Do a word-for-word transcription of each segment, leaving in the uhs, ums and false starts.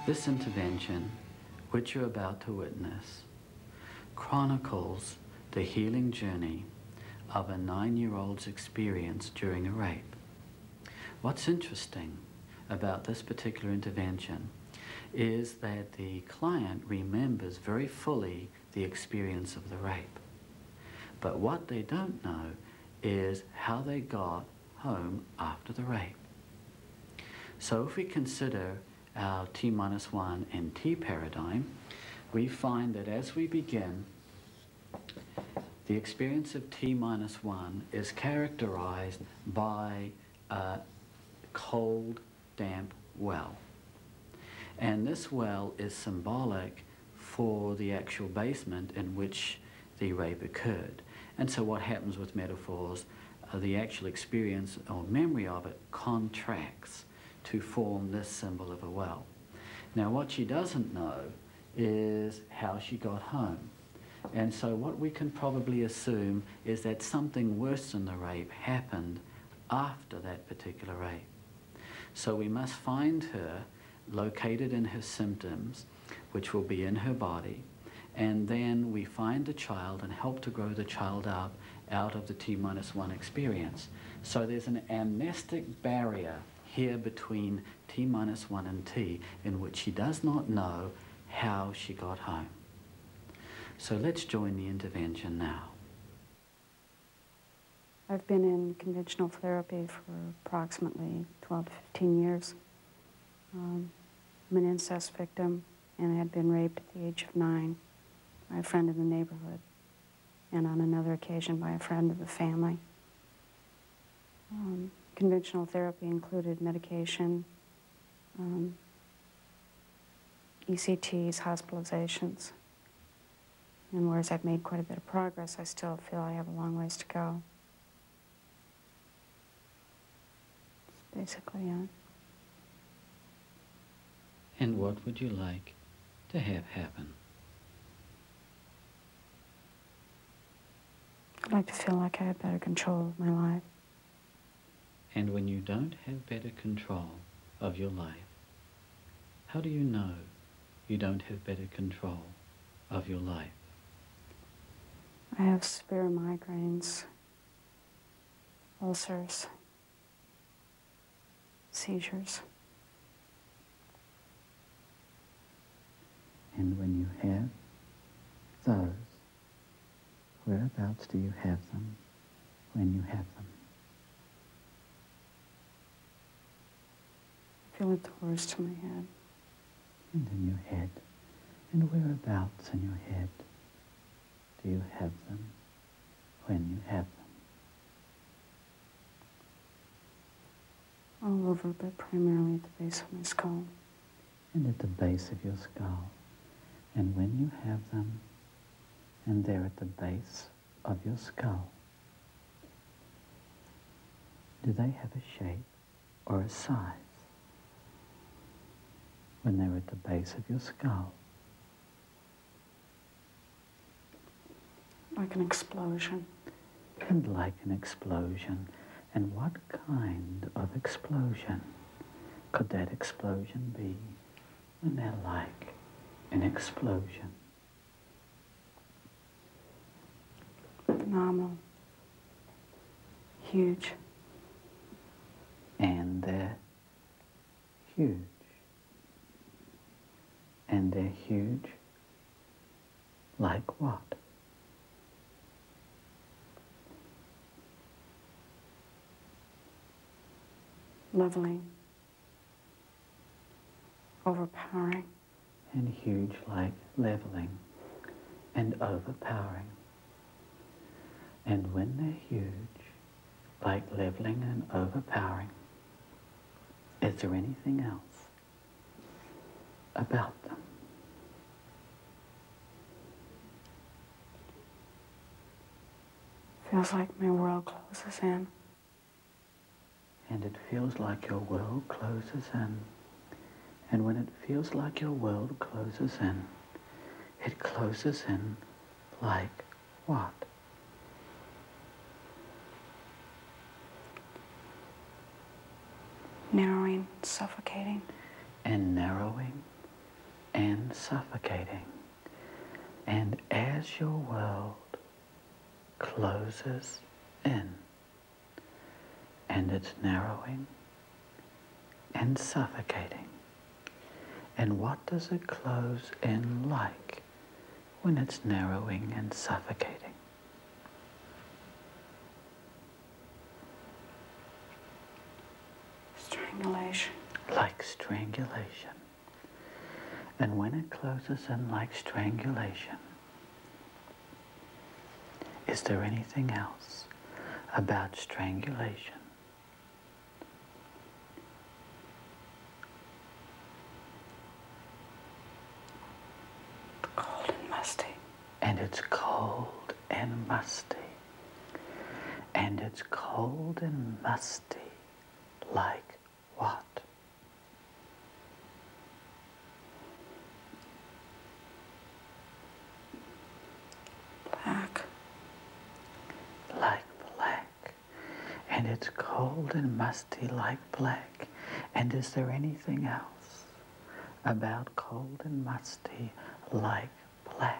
This intervention, which you're about to witness, chronicles the healing journey of a nine-year-old's experience during a rape. What's interesting about this particular intervention is that the client remembers very fully the experience of the rape. But what they don't know is how they got home after the rape. So if we consider our T minus one and T paradigm, we find that as we begin, the experience of T minus one is characterized by a cold, damp well. And this well is symbolic for the actual basement in which the rape occurred. And so what happens with metaphors, uh, the actual experience or memory of it contracts to form this symbol of a well. Now what she doesn't know is how she got home. And so what we can probably assume is that something worse than the rape happened after that particular rape. So we must find her located in her symptoms, which will be in her body, and then we find the child and help to grow the child up out of the T minus one experience. So there's an amnestic barrier here between T minus one and T in which she does not know how she got home. So let's join the intervention now. I've been in conventional therapy for approximately twelve to fifteen years. Um, I'm an incest victim and had been raped at the age of nine by a friend in the neighborhood, and on another occasion by a friend of the family. Um, conventional therapy included medication, um, E C Ts, hospitalizations, and whereas I've made quite a bit of progress, I still feel I have a long ways to go. That's basically it. And what would you like to have happen? I'd like to feel like I have better control of my life. And when you don't have better control of your life, how do you know you don't have better control of your life? I have severe migraines, ulcers, seizures. And when you have those, whereabouts do you have them when you have them? I feel at the worst in my head. And in your head. And whereabouts in your head do you have them when you have them? All over, but primarily at the base of my skull. And at the base of your skull. And when you have them, and they're at the base of your skull, do they have a shape or a size when they're at the base of your skull? Like an explosion. And like an explosion. And what kind of explosion could that explosion be when they're like an explosion? Phenomenal. Huge. And they're huge. And they're huge like what? Leveling. Overpowering. And huge like leveling and overpowering. And when they're huge, like leveling and overpowering, is there anything else about them? Feels like my world closes in. And it feels like your world closes in. And when it feels like your world closes in, it closes in like what? Narrowing, suffocating. And narrowing and suffocating. And as your world closes in, and it's narrowing and suffocating, and what does it close in like when it's narrowing and suffocating? Strangulation. Like strangulation. And when it closes in like strangulation, is there anything else about strangulation Cold and musty. and it's cold and musty, and it's cold and musty like what? Black. Like black. And it's cold and musty like black. And is there anything else about cold and musty like black?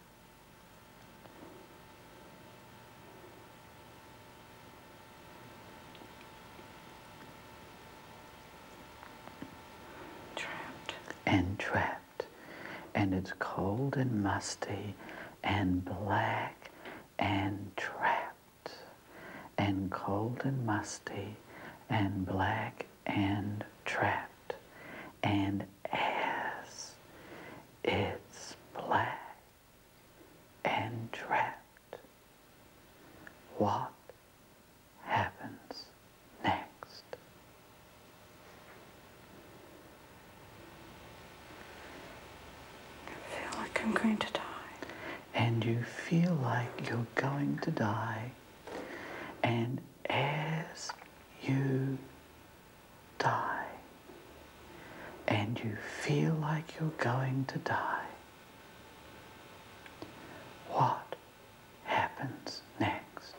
Trapped. And trapped. And it's cold and musty and black and trapped. And cold and musty and black and trapped. And as it's black and trapped, what happens next? I feel like I'm going to die. And you feel like you're going to die, and as you die, and you feel like you're going to die, what happens next?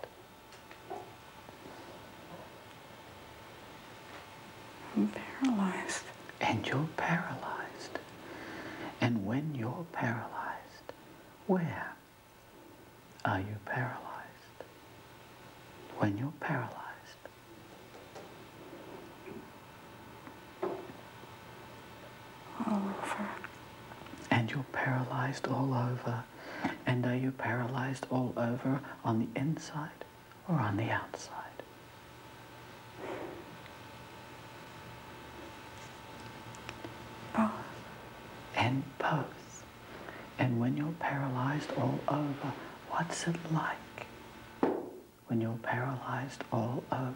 I'm paralyzed. And you're paralyzed. And when you're paralyzed, where are you paralyzed? When you're paralyzed, All over. and you're paralyzed all over. And are you paralyzed all over on the inside or on the outside? Both. And both. And when you're paralyzed all over, what's it like when you're paralyzed all over?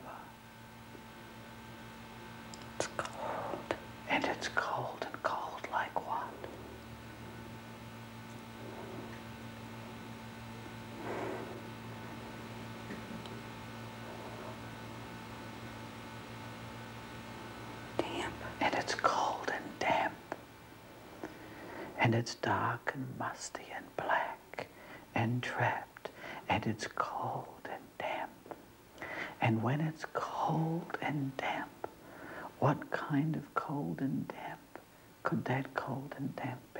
It's cold. And it's cold and cold like what? Damp. And it's cold and damp. And it's dark and musty and black and trapped. And it's cold and damp. And when it's cold and damp, what kind of cold and damp could that cold and damp be?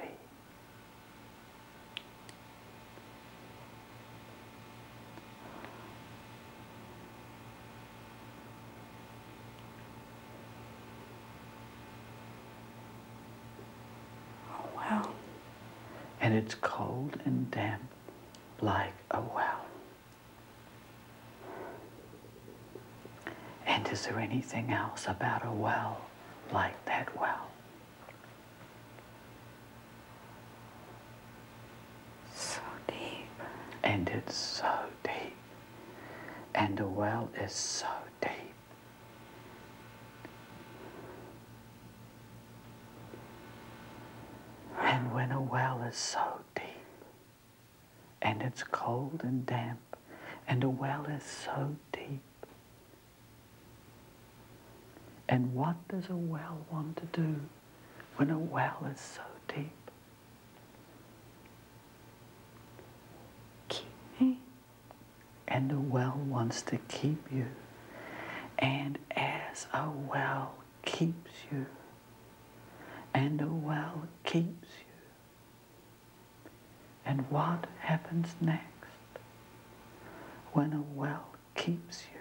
Oh, well. And it's cold and damp like a well. And is there anything else about a well like that well? So deep. And it's so deep. And a well is so deep. And when a well is so deep, and it's cold and damp, and a well is so deep, and what does a well want to do when a well is so deep? Keep me. And a well wants to keep you. And as a well keeps you, and a well keeps you, And what happens next when a well keeps you?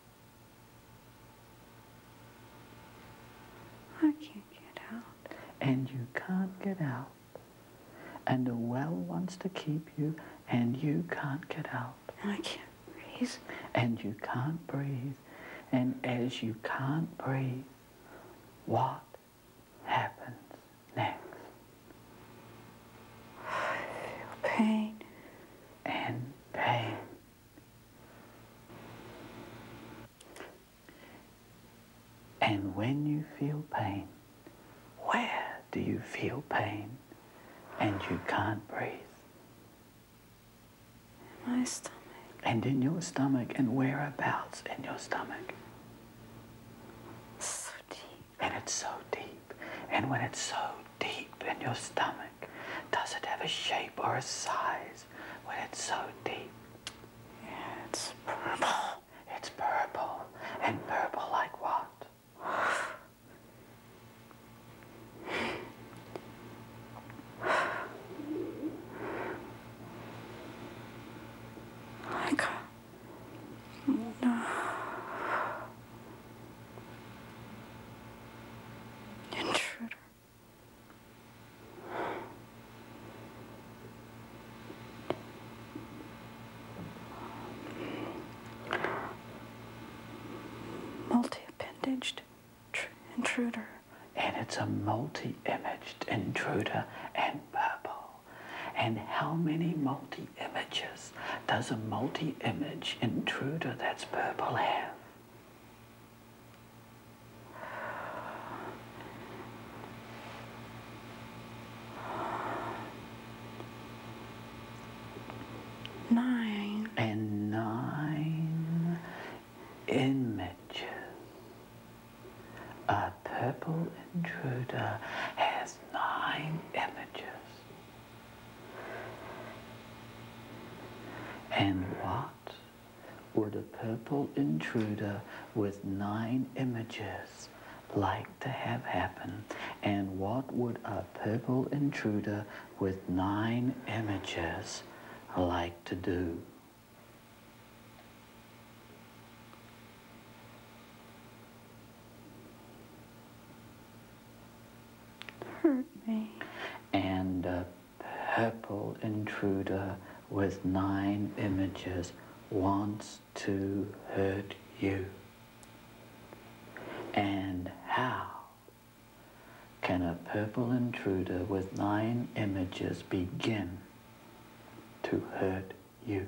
I can't get out. And you can't get out. And a well wants to keep you, and you can't get out. And I can't breathe. And you can't breathe. And as you can't breathe, what happens next? I feel pain. And pain. And when you feel pain, where do you feel pain and you can't breathe? In my stomach. And in your stomach, and whereabouts in your stomach? So deep. And it's so deep. And when it's so deep in your stomach, does it have a shape or a size when it's so deep? Yeah, it's purple. It's purple. And purple like what? Like a intruder. Multi-appendaged tr- intruder. And it's a multi-imaged intruder and purple. And how many multi-images does a multi-image intruder that's purple have? Nine. And nine images. A purple intruder has nine images. And what would a purple intruder with nine images like to have happen? And what would a purple intruder with nine images like to do? Hurt me. And a purple intruder with nine images wants to hurt you. And how can a purple intruder with nine images begin to hurt you?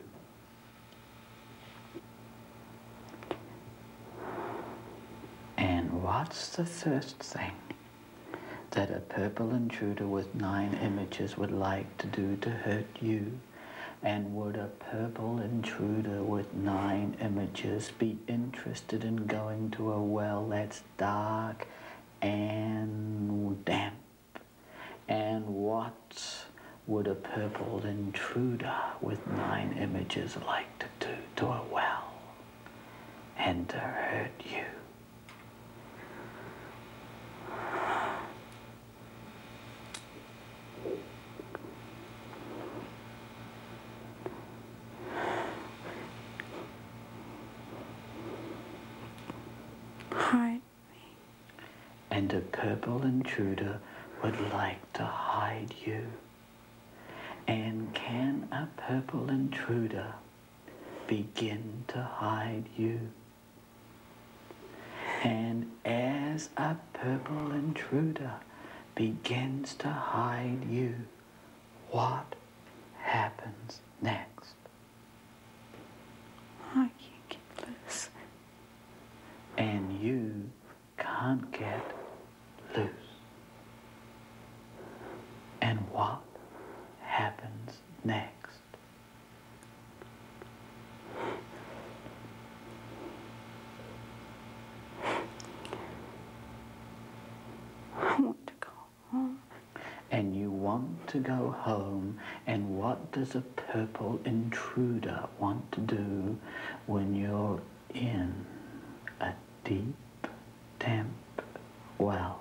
And what's the first thing that a purple intruder with nine images would like to do to hurt you? And would a purple intruder with nine images be interested in going to a well that's dark and damp? And what would a purple intruder with nine images like to do to a well and to hurt you? Hide me. And a purple intruder would like to hide you. And can a purple intruder begin to hide you? And as a purple intruder begins to hide you, what happens next? I can't get loose. And you can't get loose. And what happens next? I want to go home. And you want to go home, and what does a purple intruder want to do when you're in a deep, damp well?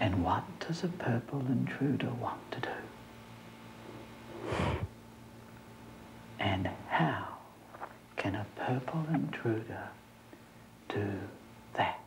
And what does a purple intruder want to do? And how can a purple intruder do that?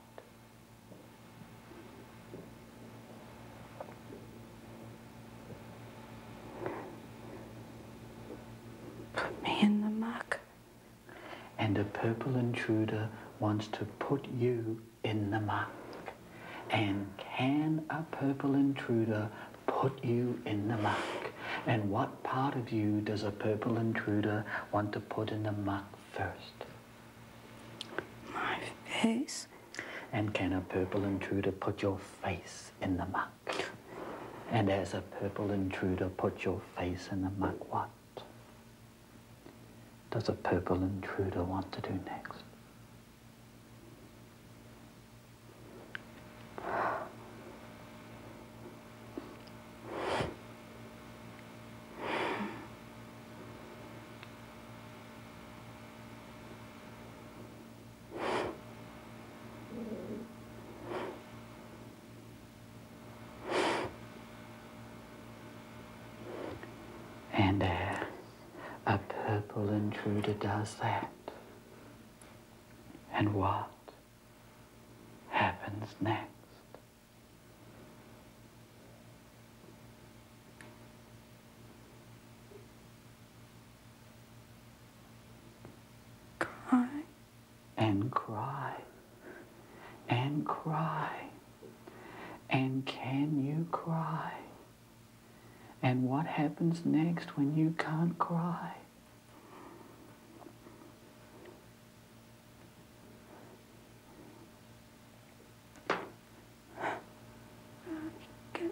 Put me in the muck. And a purple intruder wants to put you in the muck. And can a purple intruder put you in the muck? And what part of you does a purple intruder want to put in the muck first? My face. And can a purple intruder put your face in the muck? And as a purple intruder put your face in the muck, what does a purple intruder want to do next? And uh, a purple intruder does that. And what happens next? Cry. And cry. And cry. And can you cry? And what happens next when you can't cry? Good.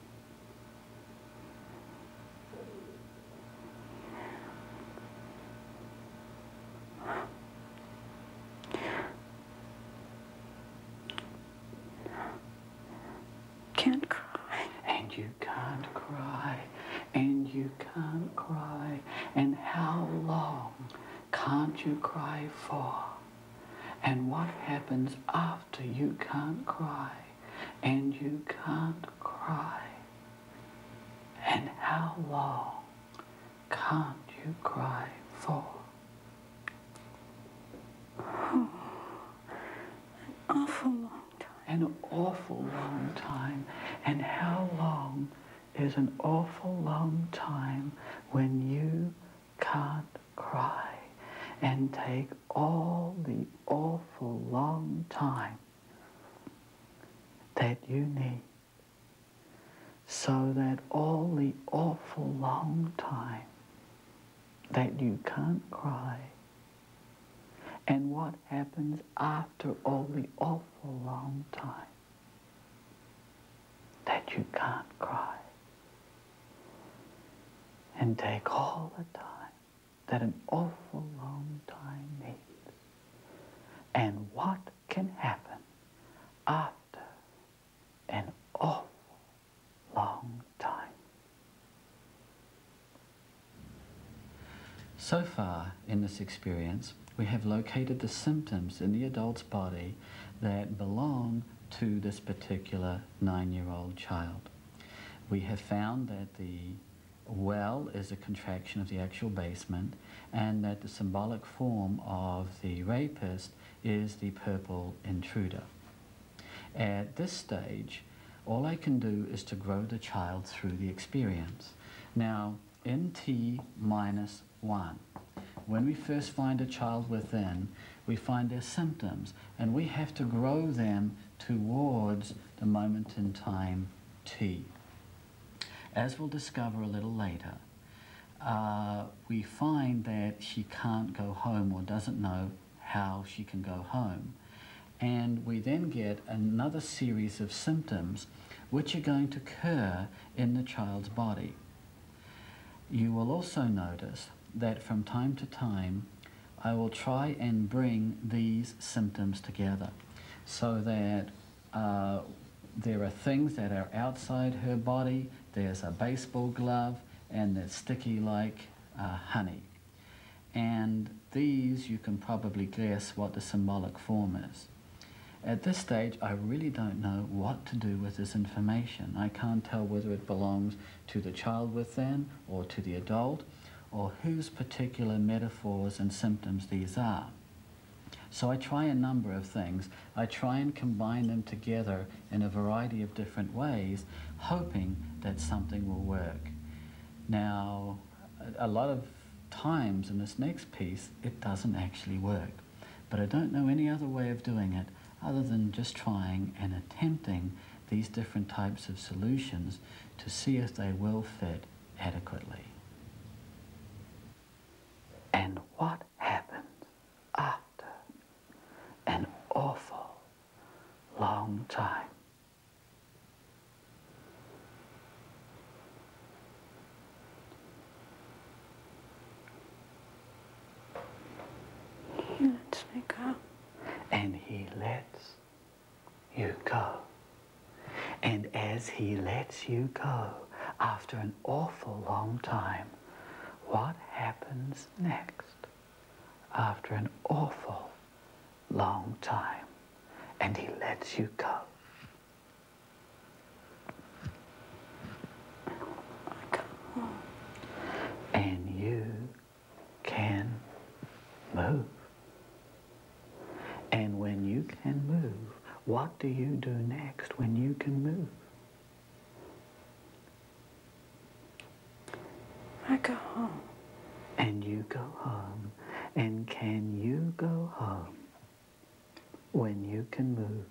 Can't cry. And you can't cry, and you can't cry, and how long can't you cry for? And what happens after you can't cry, and you can't cry? And how long can't you cry for? Oh, an awful long time. An awful long time. And how long is an awful long time when you can't cry? And take all the awful long time that you need, so that all the awful long time that you can't cry, and what happens after all the awful long time that you can't cry, and take all the time that an awful long time needs, and what can happen after an awful long time. So far in this experience, we have located the symptoms in the adult's body that belong to this particular nine-year-old child. We have found that the well is a contraction of the actual basement, and that the symbolic form of the rapist is the purple intruder. At this stage, all I can do is to grow the child through the experience. Now, in T minus one, when we first find a child within, we find their symptoms, and we have to grow them towards the moment in time T. As we'll discover a little later, uh, we find that she can't go home or doesn't know how she can go home. And we then get another series of symptoms which are going to occur in the child's body. You will also notice that from time to time, I will try and bring these symptoms together so that uh, there are things that are outside her body. There's a baseball glove, and they're sticky like uh, honey. And these, you can probably guess what the symbolic form is. At this stage, I really don't know what to do with this information. I can't tell whether it belongs to the child within or to the adult, or whose particular metaphors and symptoms these are. So I try a number of things. I try and combine them together in a variety of different ways, hoping that something will work. Now, a lot of times in this next piece, it doesn't actually work. But I don't know any other way of doing it other than just trying and attempting these different types of solutions to see if they will fit adequately. And what happens after an awful long time? He lets me go. And he lets you go. And as he lets you go, after an awful long time, what happens next? After an awful long time, and he lets you go. I go home. And you can move. And when you can move, what do you do next when you can move? I go home. And you go home. And can you go home when you can move?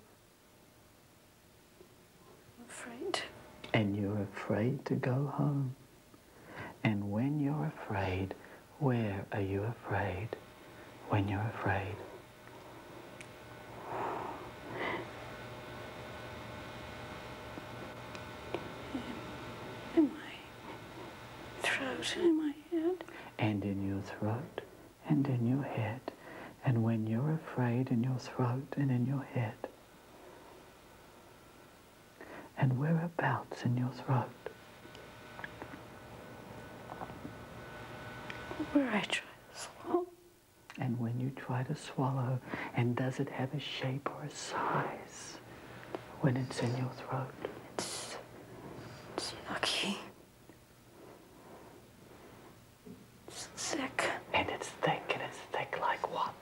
I'm afraid. And you're afraid to go home. And when you're afraid, where are you afraid when you're afraid? In my throat, in my head. And in your throat and in your head. And when you're afraid, in your throat and in your head. And whereabouts in your throat? Where I try to swallow. And when you try to swallow, and does it have a shape or a size when it's in your throat? It's, it's yucky. It's thick. And it's thick, and it's thick like what?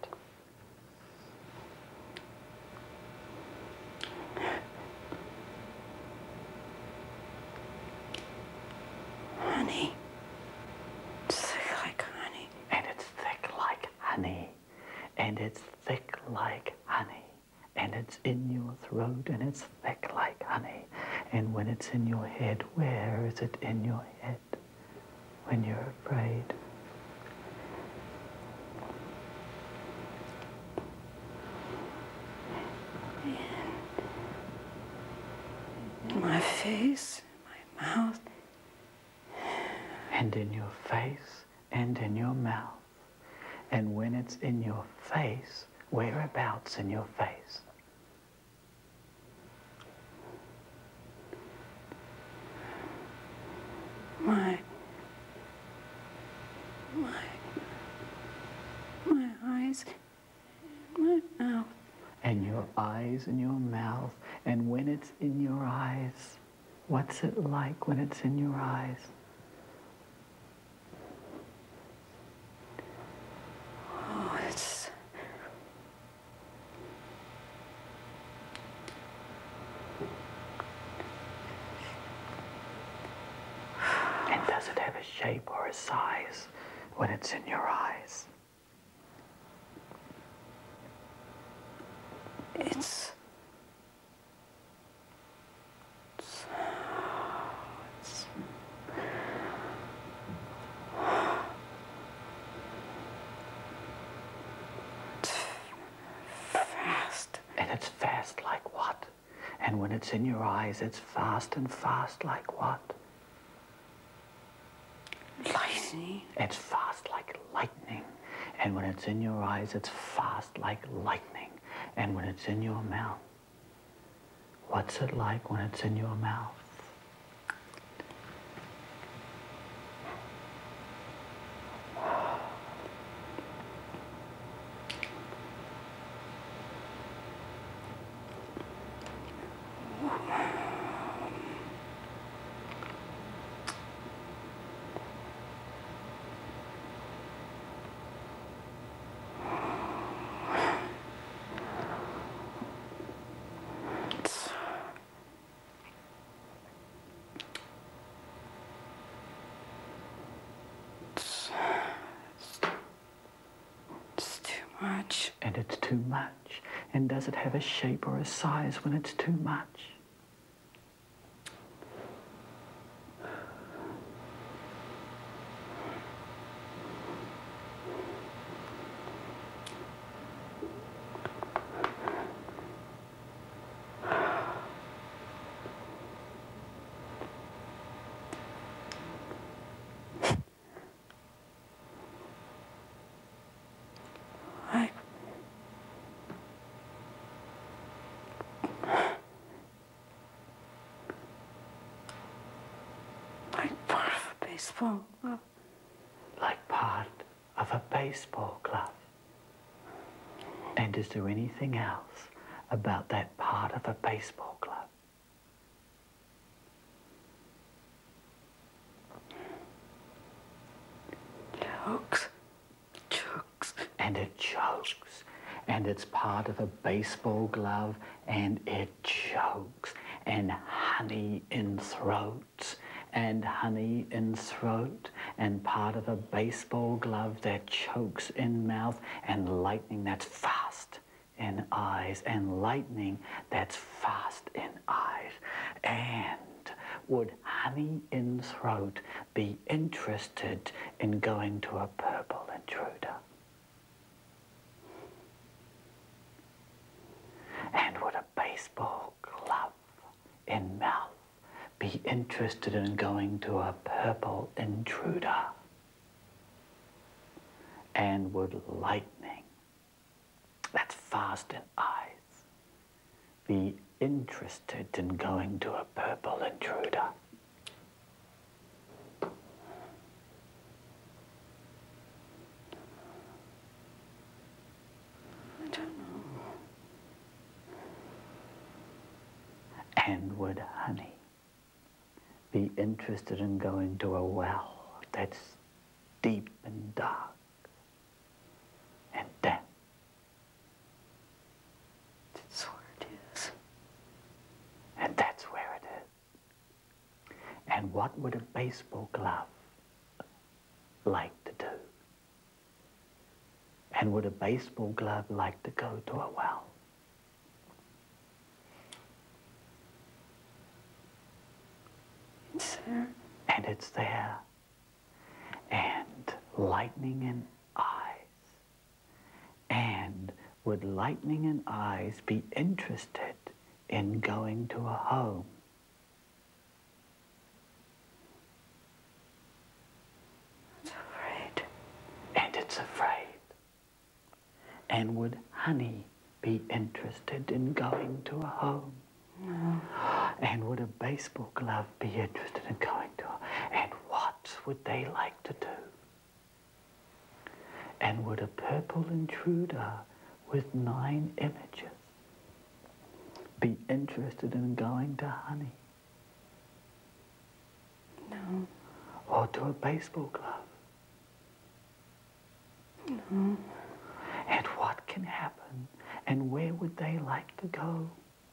Honey. It's thick like honey. And it's thick like honey. And it's thick like honey. And it's in your throat, and it's thick like honey. And when it's in your head, where is it in your head when you're afraid? In my face, in my mouth. And in your face, and in your mouth. And when it's in your face, whereabouts in your face? My, my, my eyes, my mouth. And your eyes and your mouth. And when it's in your eyes, what's it like when it's in your eyes? Oh, it's... And does it have a shape or a size when it's in your eyes? It's... It's... It's... It's fast. And it's fast like what? And when it's in your eyes, it's fast and fast like what? Lightning. It's fast like lightning. And when it's in your eyes, it's fast like lightning. And when it's in your mouth, what's it like when it's in your mouth? much. And it's too much. And does it have a shape or a size when it's too much? Like, like part of a baseball glove. Like part of a baseball glove. And is there anything else about that part of a baseball glove? Chokes. Chokes. And it chokes. And it's part of a baseball glove, and it chokes. And honey in throats, and honey in throat, and part of a baseball glove that chokes in mouth, and lightning that's fast in eyes, and lightning that's fast in eyes. And would honey in throat be interested in going to a purple intruder? And would a baseball glove in mouth be interested in going to a purple intruder? And would lightning, that's fast in eyes, be interested in going to a purple intruder? I don't know. And would honey be interested in going to a well that's deep and dark and damp? That's where it is. And that's where it is. And what would a baseball glove like to do? And would a baseball glove like to go to a well? It's there. And it's there. And lightning in eyes. And would lightning in eyes be interested in going to a home? It's afraid. And it's afraid. And would honey be interested in going to a home? No. And would a baseball glove be interested in going to a... And what would they like to do? And would a purple intruder with nine images be interested in going to honey? No. Or to a baseball glove? No. And what can happen? And where would they like to go?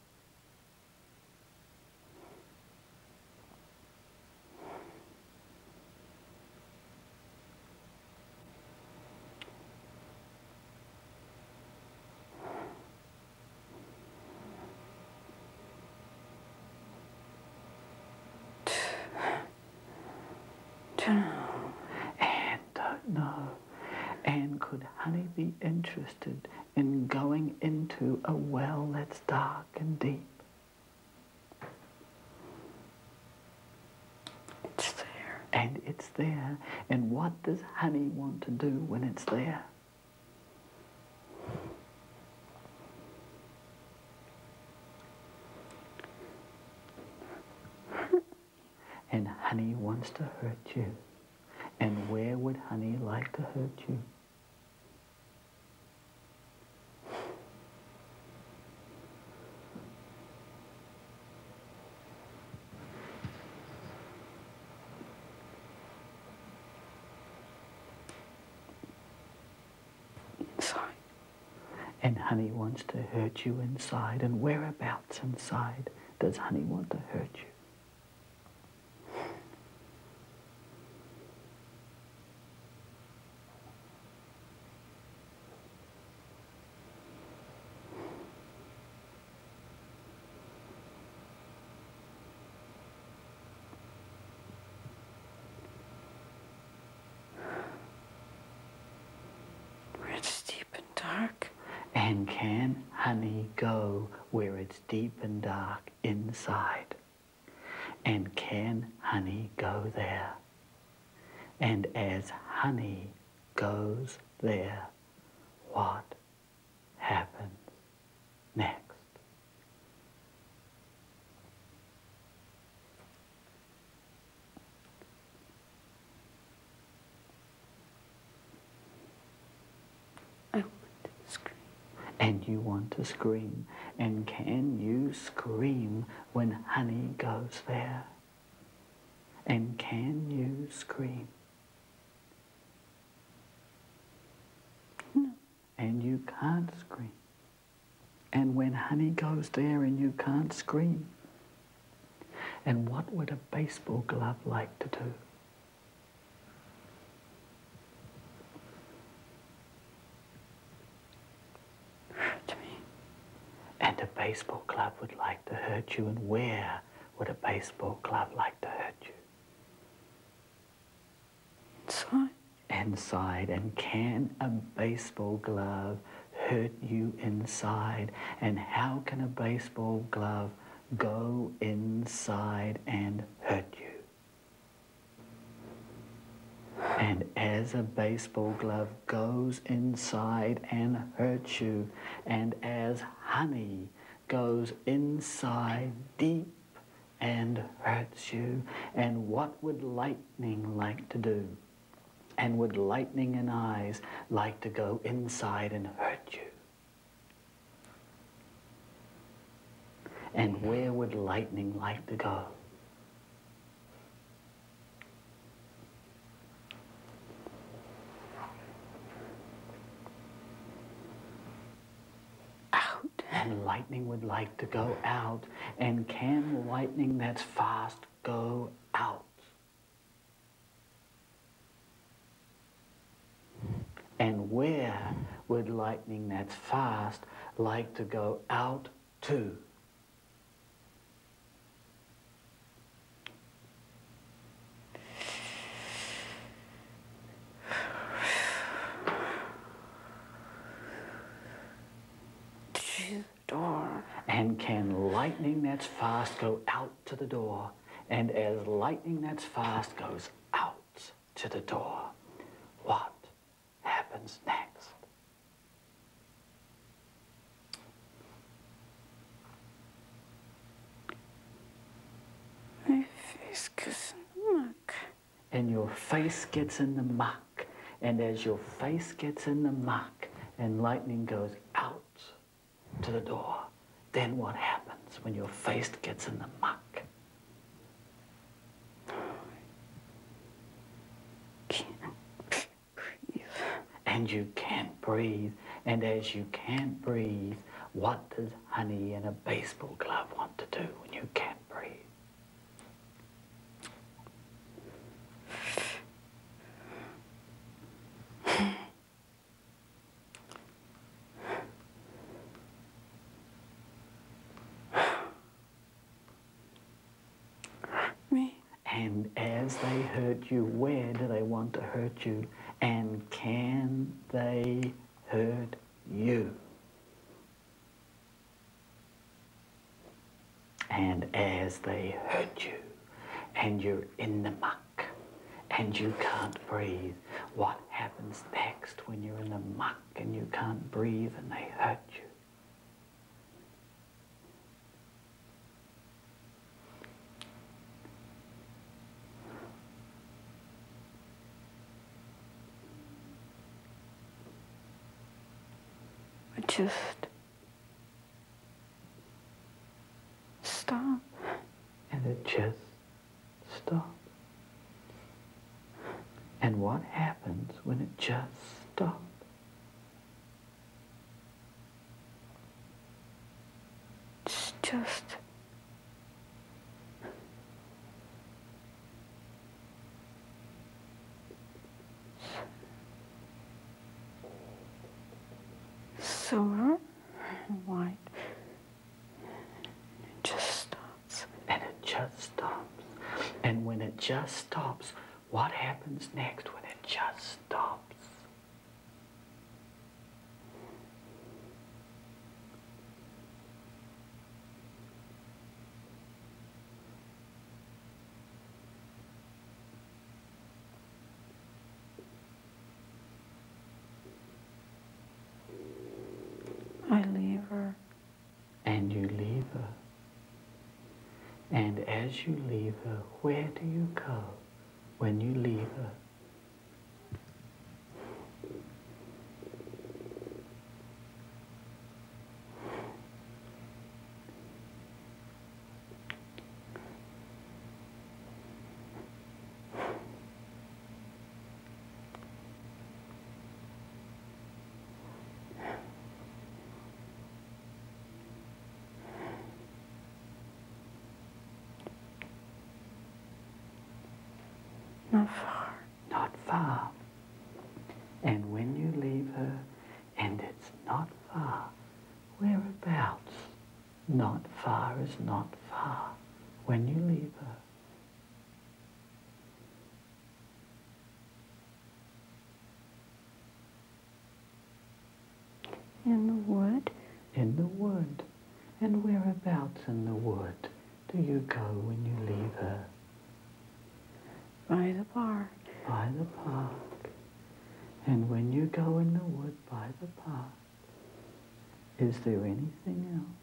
Don't know. And don't know. And could honey be interested in going into a well that's dark and deep? It's there. And it's there. And what does honey want to do when it's there? And honey wants to hurt you. And where would honey like to hurt you? Inside. And honey wants to hurt you inside. And whereabouts inside does honey want to hurt you? dark. And can honey go where it's deep and dark inside? And can honey go there? And as honey goes there, what happens next? I want to scream. And you want to scream. And can you scream when honey goes there? And can you scream? No. And you can't scream. And when honey goes there and you can't scream. And what would a baseball glove like to do? Hurt me. And a baseball glove would like to hurt you. And where would a baseball glove like to hurt you? Inside. Inside. And can a baseball glove hurt you inside? And how can a baseball glove go inside and hurt you? And as a baseball glove goes inside and hurts you, and as honey goes inside deep and hurts you, and what would lightning like to do? And would lightning and eyes like to go inside and hurt you? And where would lightning like to go? Out. And lightning would like to go out. And can lightning that's fast go out? And where would lightning that's fast like to go out to? To the door. And can lightning that's fast go out to the door? And as lightning that's fast goes out to the door, what happens next? My face gets in the muck. And your face gets in the muck. And as your face gets in the muck and lightning goes out to the door, then what happens when your face gets in the muck? Can't breathe. And you can't breathe. And as you can't breathe, what does honey and a baseball glove want to do when you can't breathe? Me. And as they hurt you, where do they want to hurt you? And can they hurt you? And as they hurt you, and you're in the muck, and you can't breathe, what happens next when you're in the muck and you can't breathe and they hurt you? I just stop. And it just stops. And what happens when it just stops? It's just silver and white. It just stops. And it just stops. And when it just stops, what happens next when it just stops? I leave her. And you leave her. And as you leave her, where do you go when you leave her? Not far. Not far. And when you leave her, and it's not far, whereabouts? Not far is not far when you leave her. In the wood. In the wood. And whereabouts in the wood do you go when you leave her? By the park. By the park. And when you go in the wood by the park, is there anything else?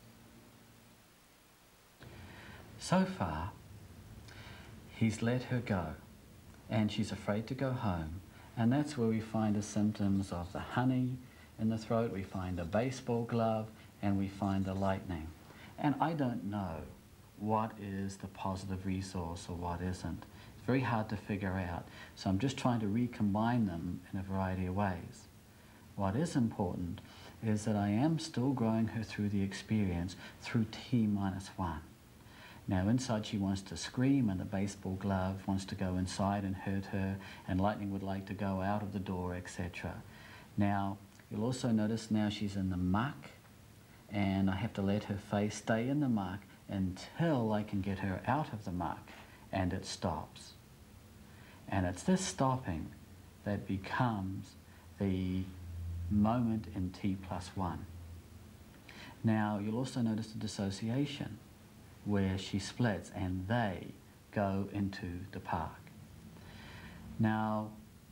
So far, he's let her go, and she's afraid to go home. And that's where we find the symptoms of the honey in the throat, we find a baseball glove, and we find the lightning. And I don't know what is the positive resource or what isn't. It's very hard to figure out. So I'm just trying to recombine them in a variety of ways. What is important is that I am still growing her through the experience through T minus one. Now inside she wants to scream, and the baseball glove wants to go inside and hurt her, and lightning would like to go out of the door, et cetera. Now you'll also notice now she's in the muck, and I have to let her face stay in the muck until I can get her out of the muck, and it stops. And it's this stopping that becomes the moment in T plus one. Now you'll also notice the dissociation, where she splits and they go into the park. Now,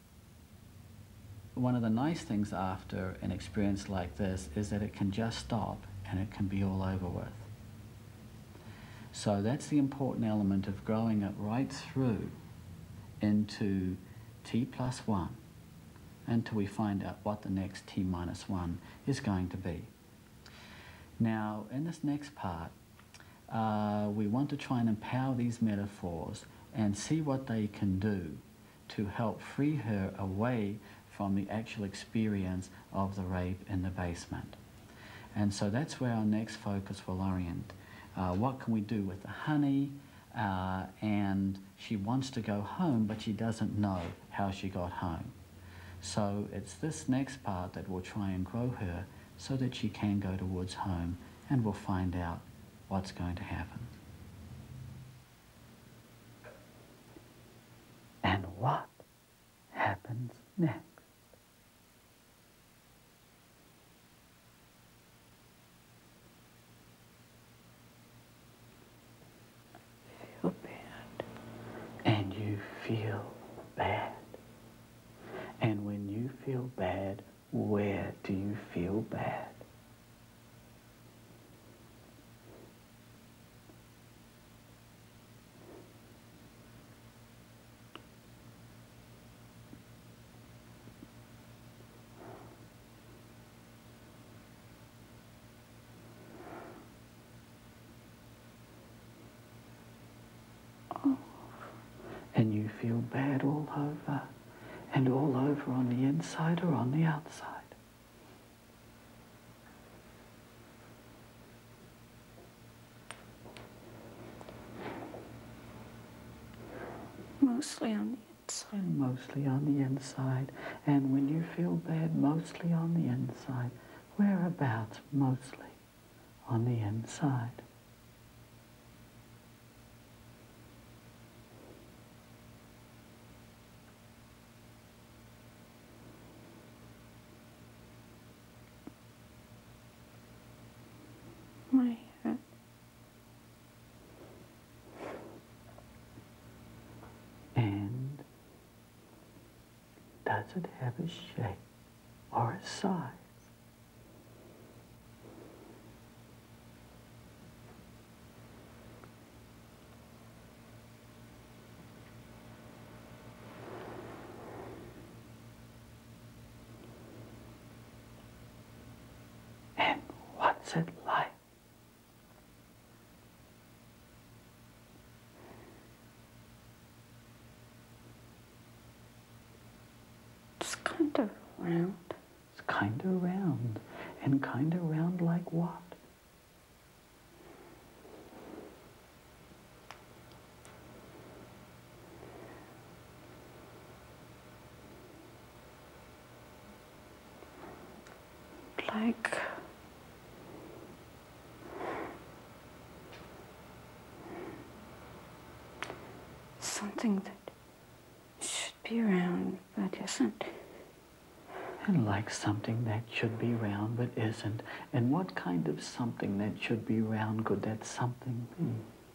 one of the nice things after an experience like this is that it can just stop and it can be all over with. So that's the important element of growing it right through into T plus one until we find out what the next T minus one is going to be. Now, in this next part, uh, we want to try and empower these metaphors and see what they can do to help free her away from the actual experience of the rape in the basement. And so that's where our next focus will orient. Uh, what can we do with the honey? Uh, and she wants to go home, but she doesn't know how she got home. So it's this next part that will try and grow her so that she can go towards home, and we'll find out what's going to happen. And what happens next? Feel bad. And you feel bad. And when you feel bad, where do you feel bad? And you feel bad all over, and all over on the inside or on the outside. Mostly on the inside. And mostly on the inside. And when you feel bad, mostly on the inside. Whereabouts? Mostly on the inside. My head. And does it have a shape or a size? What's it like? It's kind of round. It's kind of round. And kind of round like what? Like something that should be round but isn't. And like something that should be round but isn't. And what kind of something that should be round could that something be?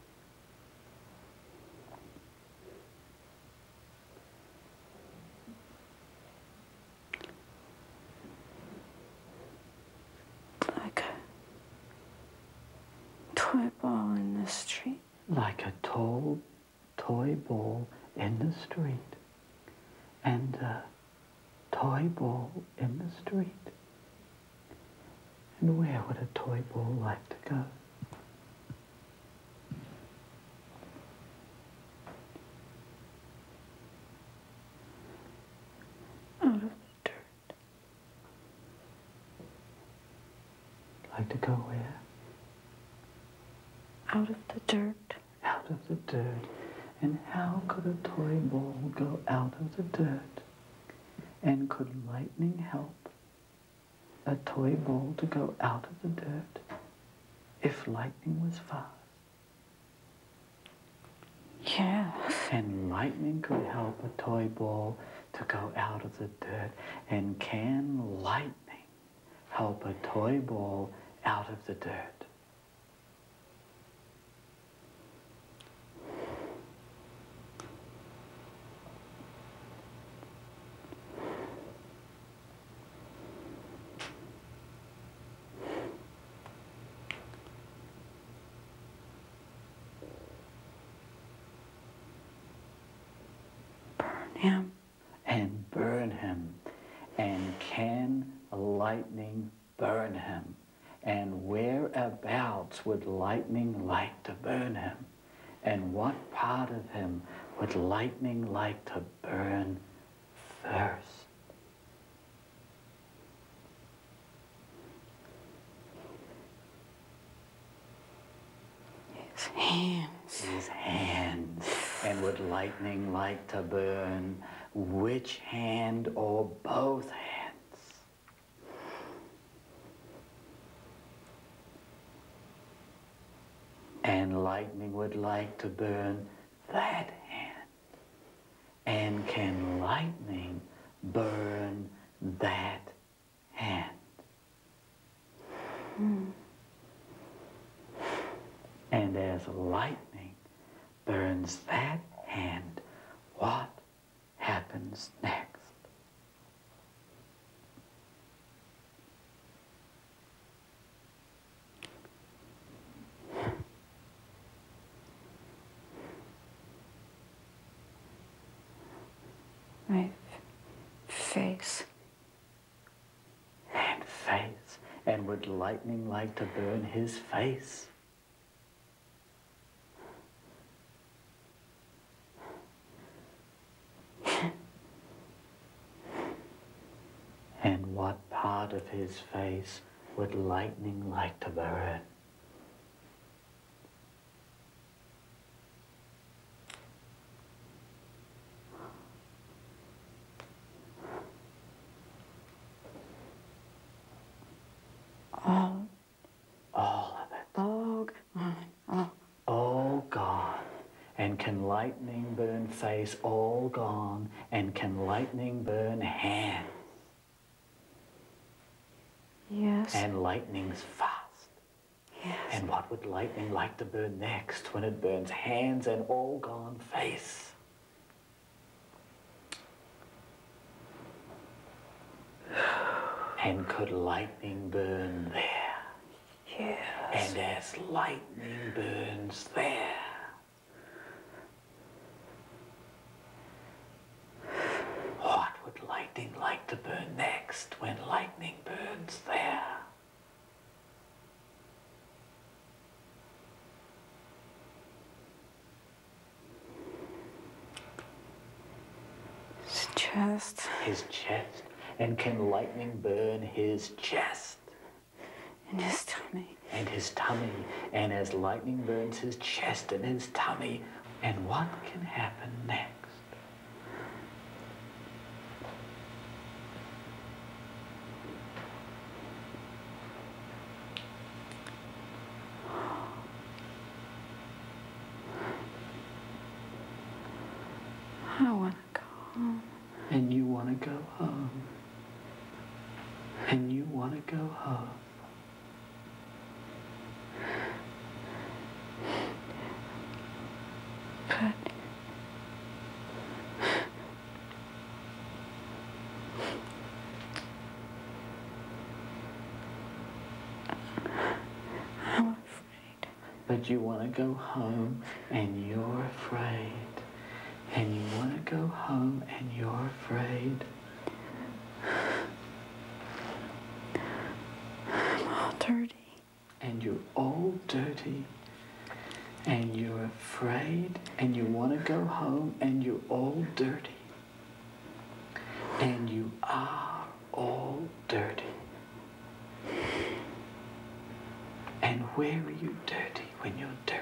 Like a toy ball in the street. Like a tall toy ball in the street. And a toy ball in the street. And where would a toy ball like to go? Out of the dirt. Like to go where? Out of the dirt. Out of the dirt. And how could a toy ball go out of the dirt? And could lightning help a toy ball to go out of the dirt if lightning was fast? Yes. And lightning could help a toy ball to go out of the dirt. And can lightning help a toy ball out of the dirt? Him. And burn him. And can lightning burn him? And whereabouts would lightning like to burn him? And what part of him would lightning like to burn first? His hands. His hands. And would lightning like to burn which hand or both hands? And lightning would like to burn that hand. And can lightning burn that hand? Hmm. And as lightning burns that hand, what happens next? My face. And face. And would lightning like to burn his face? And what part of his face would lightning like to burn? All. All of it. All gone. All. All gone. And can lightning burn face? All gone. And can lightning burn hands? Yes. And lightning's fast. Yes. And what would lightning like to burn next when it burns hands and all gone face? And could lightning burn there? Yes. And as lightning burns there, what would lightning like to burn next when lightning burns there? chest. His chest. And can lightning burn his chest? And his tummy. And his tummy. And as lightning burns his chest and his tummy, and what can happen next? I want to go home. And you want to go home. And you want to go home. But I'm afraid. But you want to go home and you're afraid. And you want to go home and you're afraid. I'm all dirty. And you're all dirty. And you're afraid. And you want to go home and you're all dirty. And you are all dirty. And where are you dirty when you're dirty?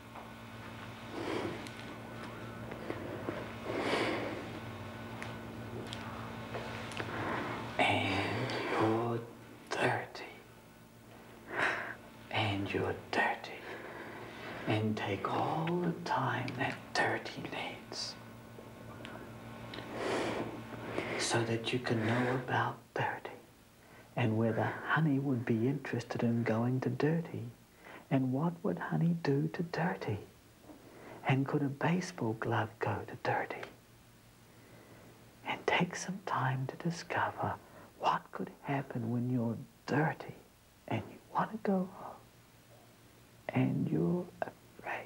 And you're dirty. And you're dirty. And take all the time that dirty needs so that you can know about dirty and whether honey would be interested in going to dirty and what would honey do to dirty and could a baseball glove go to dirty, and take some time to discover what could happen when you're dirty and you want to go home and you're afraid.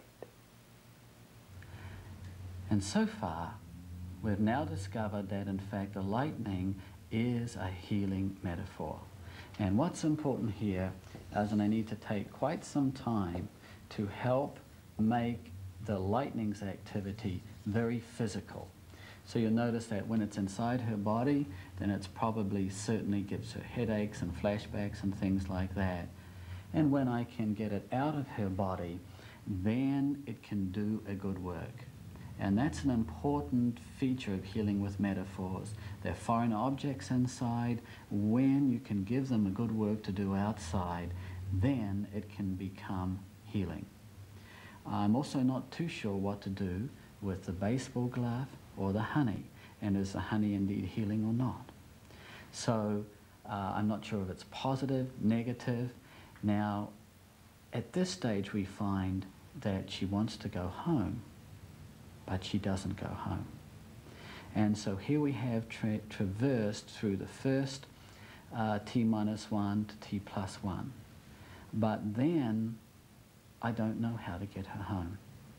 And so far, we've now discovered that in fact the lightning is a healing metaphor. And what's important here is that I need to take quite some time to help make the lightning's activity very physical. So you'll notice that when it's inside her body, then it's probably certainly gives her headaches and flashbacks and things like that. And when I can get it out of her body, then it can do a good work. And that's an important feature of healing with metaphors. They're foreign objects inside. When you can give them a good work to do outside, then it can become healing. I'm also not too sure what to do with the baseball glove or the honey, and is the honey indeed healing or not. So uh, I'm not sure if it's positive, negative. Now, at this stage we find that she wants to go home, but she doesn't go home. And so here we have tra traversed through the first uh, t minus one to t plus one. But then I don't know how to get her home.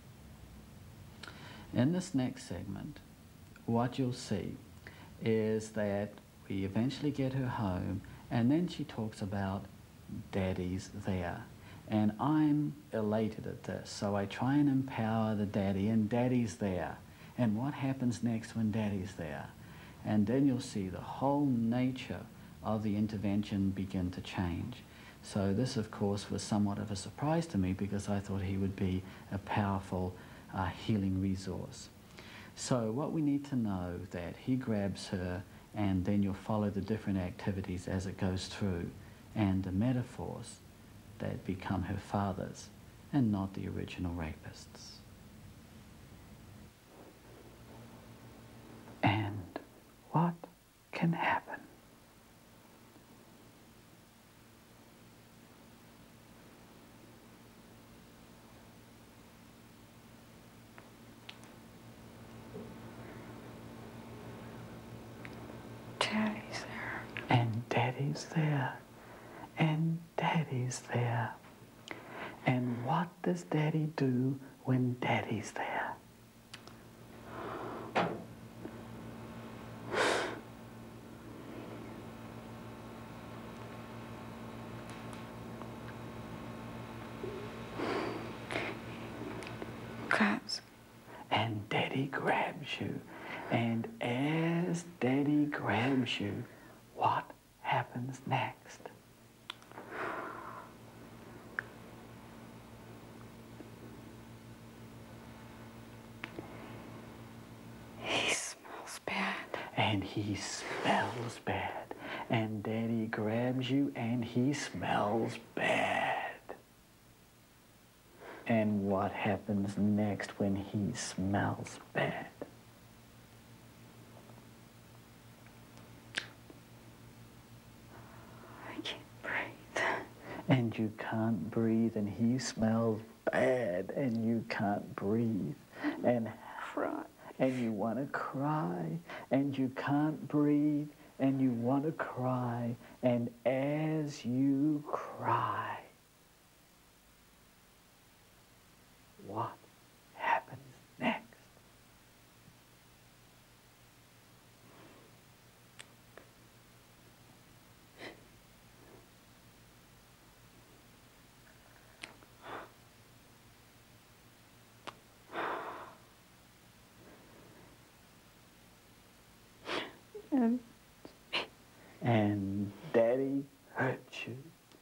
In this next segment, what you'll see is that we eventually get her home, and then she talks about Daddy's there. And I'm elated at this, so I try and empower the daddy, and Daddy's there. And what happens next when Daddy's there? And then you'll see the whole nature of the intervention begin to change. So this, of course, was somewhat of a surprise to me because I thought he would be a powerful uh, healing resource. So what we need to know that he grabs her, and then you'll follow the different activities as it goes through, and the metaphors that become her fathers and not the original rapists. And what can happen? Daddy's there. And Daddy's there. And Daddy's there. And what does Daddy do when Daddy's there? Grabs. And Daddy grabs you. And as Daddy grabs you, what happens next? He smells bad. And he smells bad. And Daddy grabs you and he smells bad. And what happens next when he smells bad? I can't breathe. And you can't breathe, and he smells bad, and you can't breathe. And Cry. and you want to cry, and you can't breathe, and you want to cry, and as you cry, what happens next? And And Daddy hurts you.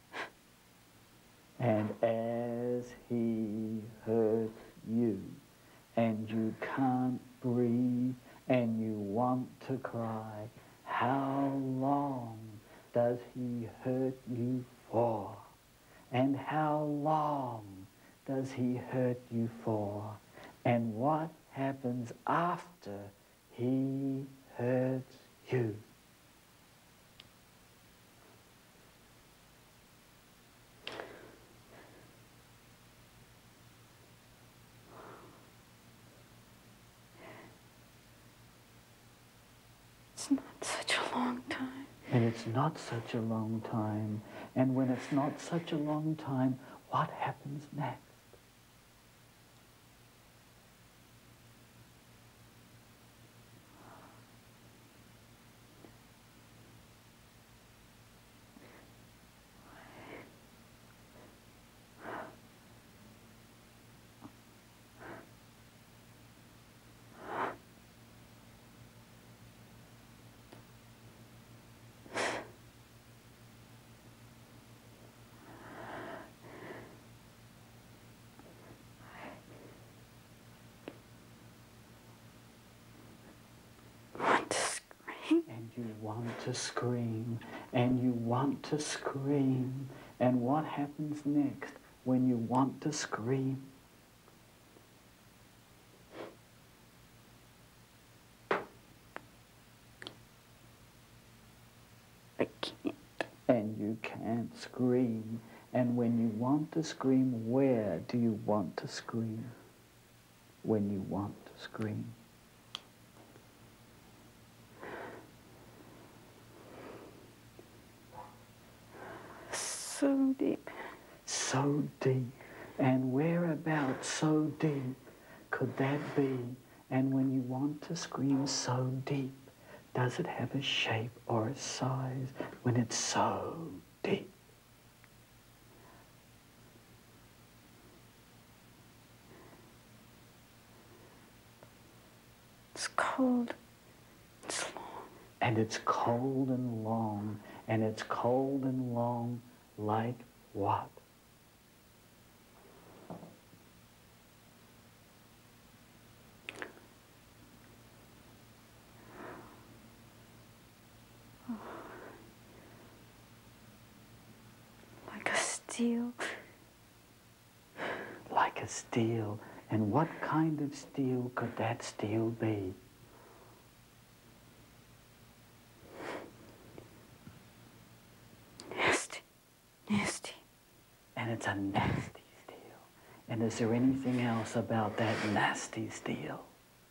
And as he hurts you, and you can't breathe, and you want to cry, how long does he hurt you for? And how long does he hurt you for? And what happens after he hurts you? it's not such a long time. And it's not such a long time. And when it's not such a long time, what happens next? I want to scream. And you want to scream, and you want to scream. And what happens next when you want to scream? I can't. And you can't scream. And when you want to scream, where do you want to scream? When you want to scream. So deep. So deep. And whereabouts so deep could that be? And when you want to scream so deep, does it have a shape or a size when it's so deep? It's cold. It's long. And it's cold and long, and it's cold and long like what? Like a steel. Like a steel. And what kind of steel could that steel be? Nasty. Nasty. And it's a nasty steel. And is there anything else about that nasty steel?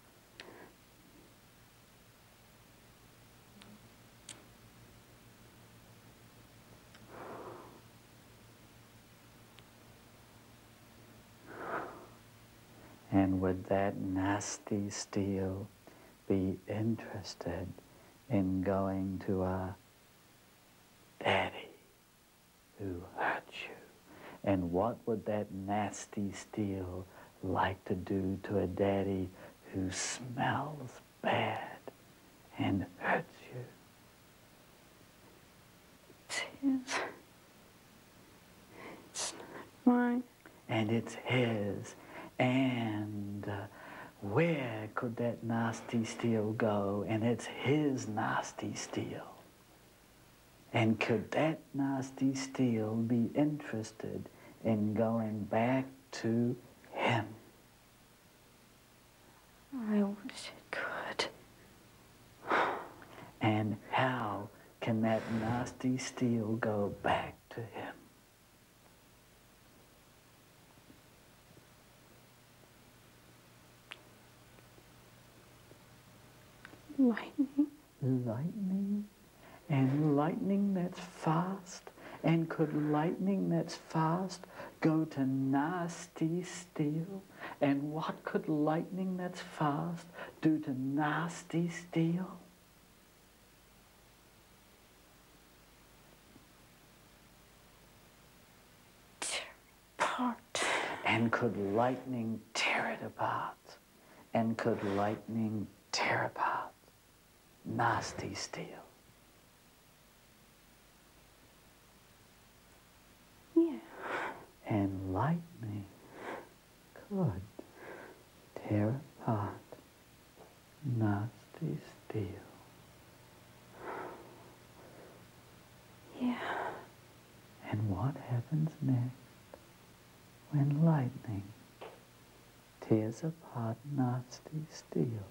And would that nasty steel be interested in going to a daddy who hurt you? And what would that nasty steel like to do to a daddy who smells bad and hurts you. It's his. It's not mine. And it's his. And uh, where could that nasty steel go? And it's his nasty steel. And could that nasty steel be interested in going back to him? I wish it could. And how can that nasty steel go back to him? Lightning. Lightning? And lightning that's fast? And could lightning that's fast go to nasty steel? And what could lightning that's fast do to nasty steel? Tear apart. And could lightning tear it apart? And could lightning tear apart nasty steel? Yeah. And lightning could tear apart nasty steel. Yeah. And what happens next when lightning tears apart nasty steel?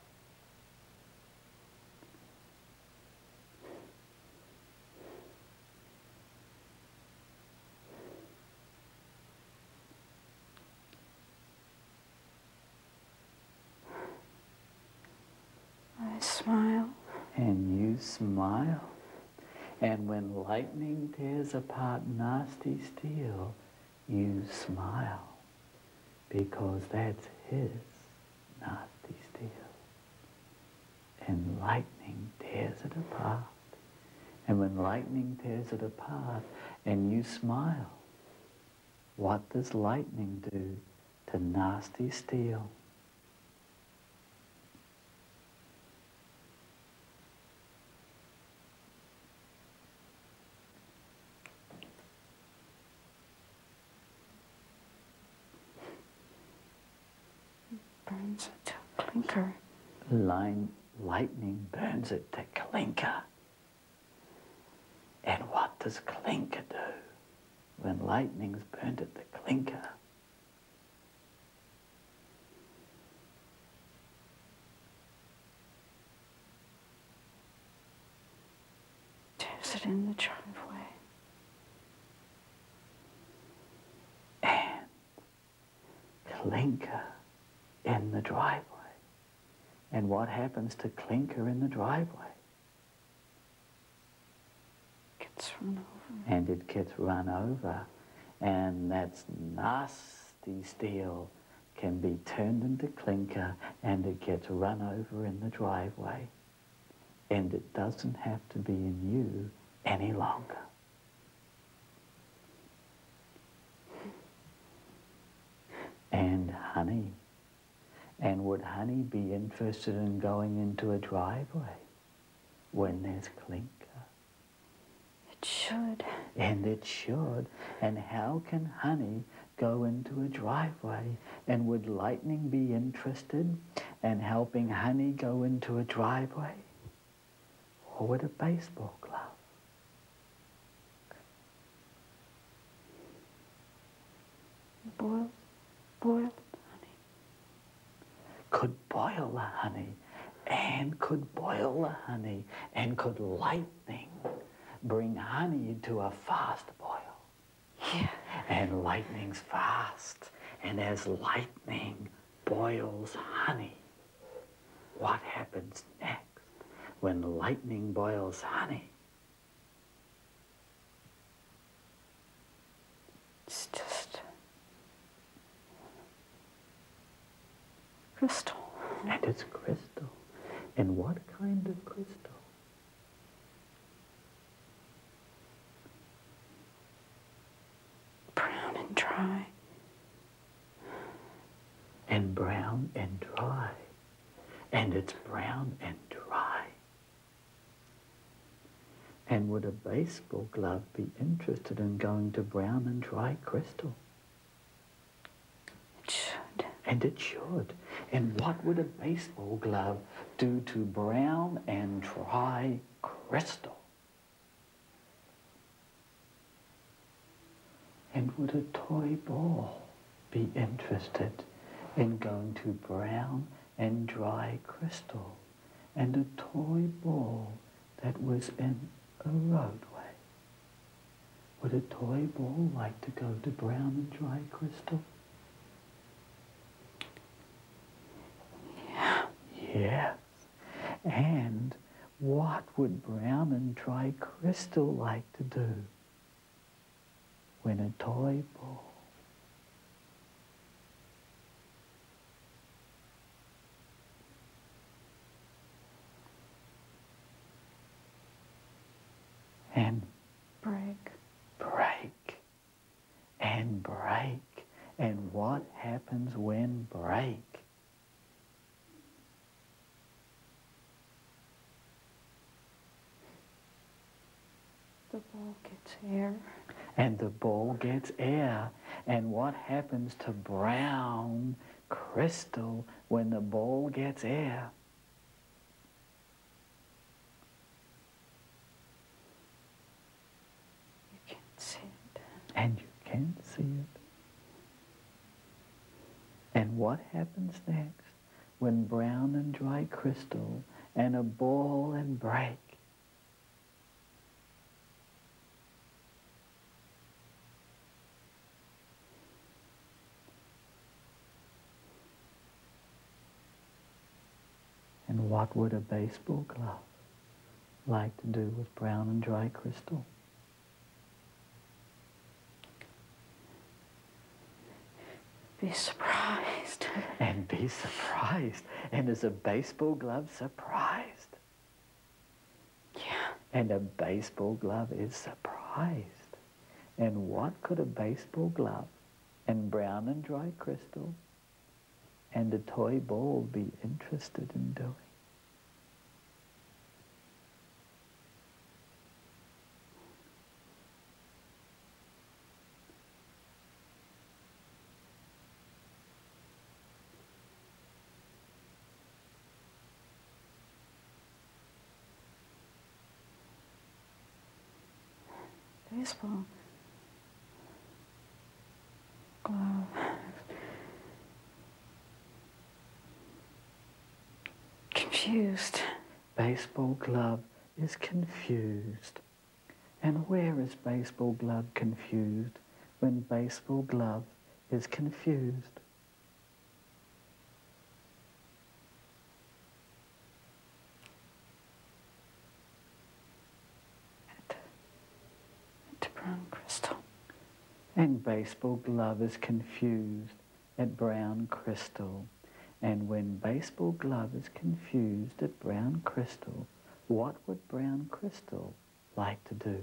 I smile. And you smile. And when lightning tears apart nasty steel, you smile. Because that's his nasty steel. And lightning tears it apart. And when lightning tears it apart and you smile, what does lightning do to nasty steel? Burns it to clinker. Line, lightning burns it to clinker. And what does clinker do when lightning's burnt it to clinker? Tears it in the driveway. And clinker in the driveway. And what happens to clinker in the driveway? Gets run over. And it gets run over. And that's nasty steel can be turned into clinker and it gets run over in the driveway. And it doesn't have to be in you any longer. And honey. And would honey be interested in going into a driveway when there's clinker? It should. And it should. And how can honey go into a driveway? And would lightning be interested in helping honey go into a driveway? Or would a baseball glove? Boiled, boiled honey. Could boil the honey, and could boil the honey, and could lightning bring honey to a fast boil? Yeah. And lightning's fast, and as lightning boils honey, what happens next when lightning boils honey? It's just crystal. And it's crystal. And what kind of crystal? Brown and dry. And brown and dry. and it's brown and dry. And would a baseball glove be interested in going to brown and dry crystal? It should. And it should. And what would a baseball glove do to brown and dry crystal? And would a toy ball be interested in going to brown and dry crystal? And a toy ball that was in a roadway. Would a toy ball like to go to brown and dry crystal? Yeah. Yes. And what would brown and dry crystal like to do when a toy ball and Break. break and break? And what happens when break? The ball gets air. And the ball gets air. And what happens to brown crystal when the ball gets air? You can't see it. And you can't see it. And what happens next when brown and dry crystal and a ball and break? And what would a baseball glove like to do with brown and dry crystal? Be surprised. And be surprised. And is a baseball glove surprised? Yeah. And a baseball glove is surprised. And what could a baseball glove and brown and dry crystal and a toy ball be interested in doing? Baseball glove. Confused. Baseball glove is confused. And where is baseball glove confused when baseball glove is confused? To brown crystal. And baseball glove is confused at brown crystal. And when baseball glove is confused at brown crystal, what would brown crystal like to do?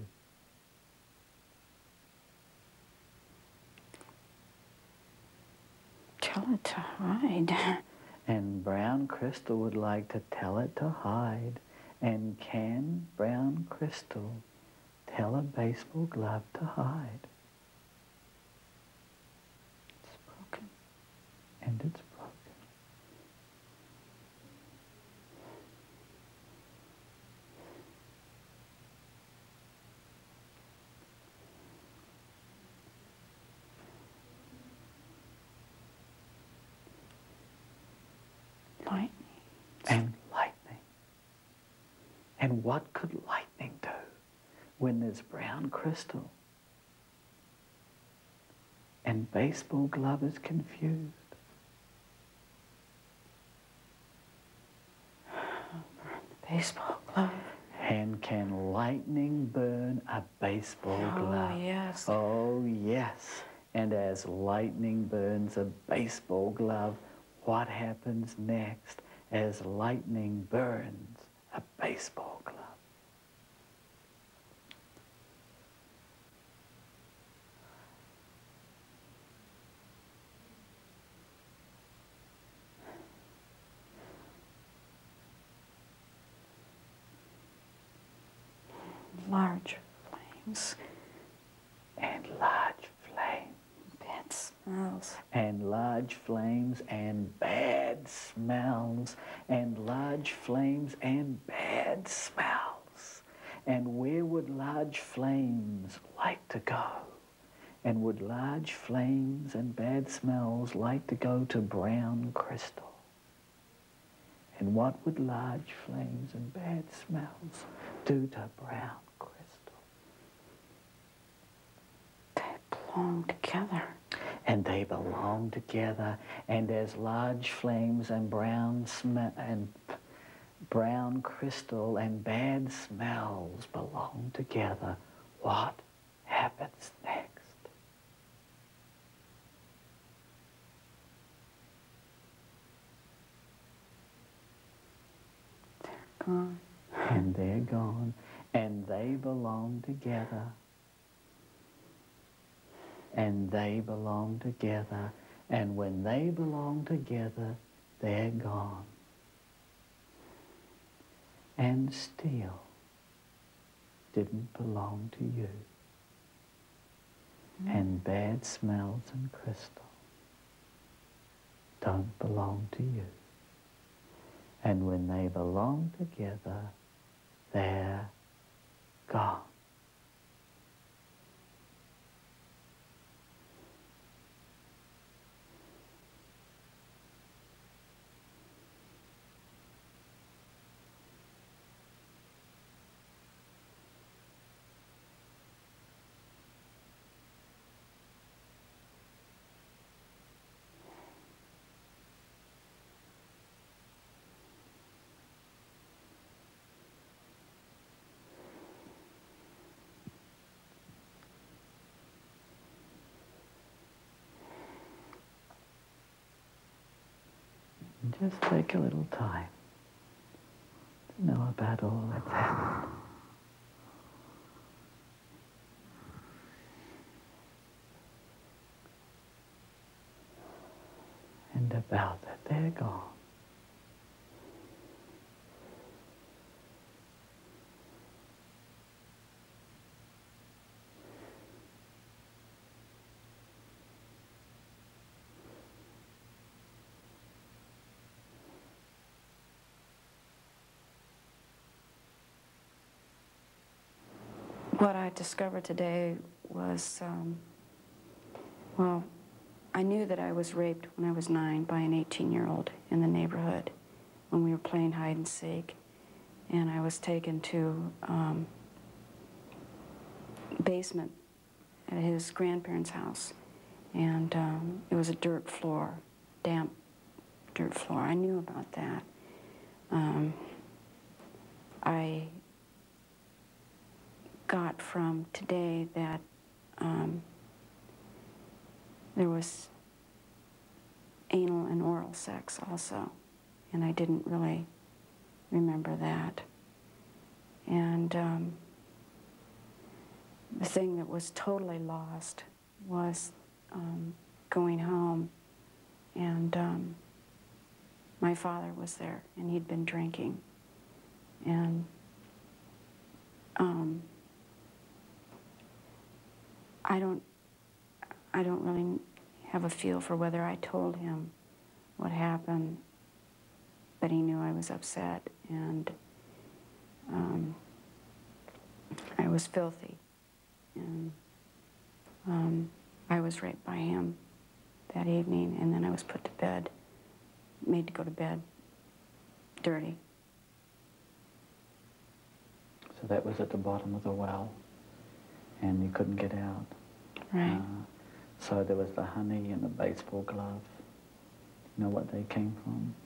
Tell it to hide. And brown crystal would like to tell it to hide. And can brown crystal tell a baseball glove to hide? It's broken. And it's broken. Lightning. And lightning. And what could lightning do when there's brown crystal and baseball glove is confused? Baseball glove. And can lightning burn a baseball Oh, glove? yes. Oh, yes. And as lightning burns a baseball glove, what happens next as lightning burns a baseball glove? large flames. And large flames. Bad smells. And large flames and bad smells. And large flames and bad smells. And where would large flames like to go? And would large flames and bad smells like to go to brown crystal? And what would large flames and bad smells do to brown crystal? They belong together. And they belong together. And as large flames and brown smell and brown crystal and bad smells belong together, what happens next? Gone. And they're gone, and they belong together, and they belong together, and when they belong together, they're gone. And steel didn't belong to you, mm. and bad smells and crystal don't belong to you. And when they belong together, they're gone. Just take a little time to know about all that's happened. And about that they're gone. What I discovered today was, um, well, I knew that I was raped when I was nine by an eighteen-year-old in the neighborhood when we were playing hide and seek. And I was taken to um, basement at his grandparents' house. And um, it was a dirt floor, damp dirt floor. I knew about that. Um, I got from today that um, there was anal and oral sex also, and I didn't really remember that. And um, the thing that was totally lost was um, going home, and um, my father was there, and he'd been drinking, and um, I don't, I don't really have a feel for whether I told him what happened, but he knew I was upset, and um, I was filthy, and um, I was raped by him that evening, and then I was put to bed, made to go to bed dirty. So that was at the bottom of the well, and you couldn't get out. Right. Uh, so there was the honey and the baseball glove. You know what they came from?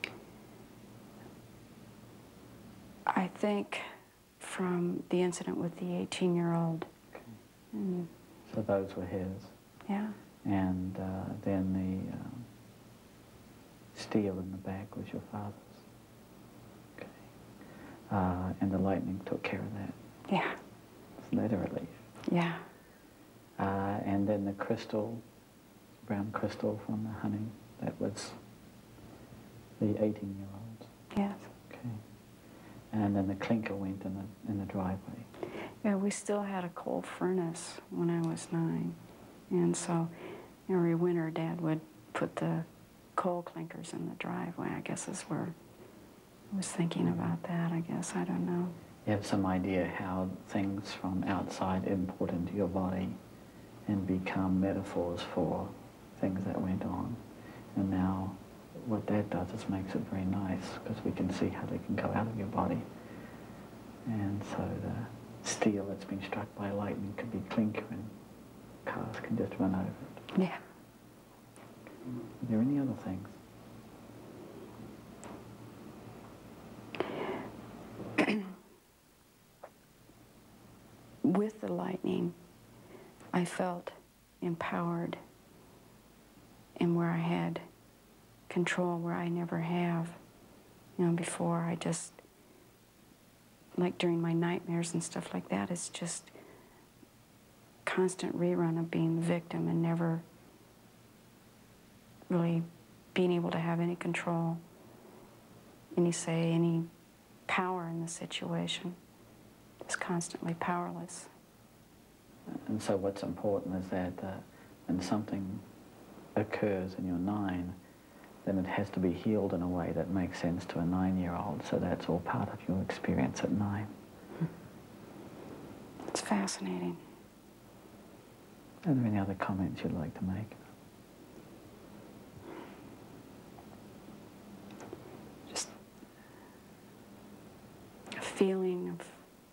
I think from the incident with the eighteen-year-old. Okay. Mm. So those were his. Yeah. And uh, then the um, steel in the back was your father's. Okay. Uh, and the lightning took care of that. Yeah. Isn't that a relief? Yeah. Uh, and then the crystal, brown crystal from the honey, that was the eighteen-year-old. Yes. Okay. And then the clinker went in the, in the driveway. Yeah, we still had a coal furnace when I was nine. And so every winter, Dad would put the coal clinkers in the driveway. I guess is where I was thinking about that, I guess. I don't know. You have some idea how things from outside import into your body and become metaphors for things that went on. And now what that does is makes it very nice because we can see how they can go out of your body. And so the steel that's been struck by lightning could be clinker and cars can just run over it. Yeah. Are there any other things? With the lightning, I felt empowered and where I had control, where I never have. You know, before I just, like during my nightmares and stuff like that, it's just constant rerun of being the victim and never really being able to have any control, any say, any power in the situation. Just constantly powerless. And so what's important is that uh, when something occurs and you're nine, then it has to be healed in a way that makes sense to a nine-year-old. So that's all part of your experience at nine. It's fascinating. Are there any other comments you'd like to make? Just a feeling of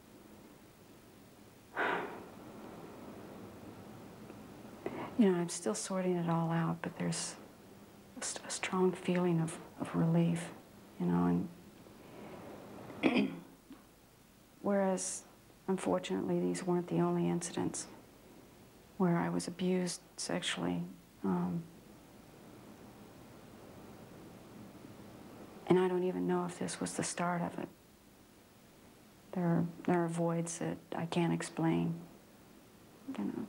you know, I'm still sorting it all out, but there's a, st a strong feeling of, of relief, you know, and whereas, unfortunately, these weren't the only incidents where I was abused sexually. Um, and I don't even know if this was the start of it. There are, there are voids that I can't explain, you know.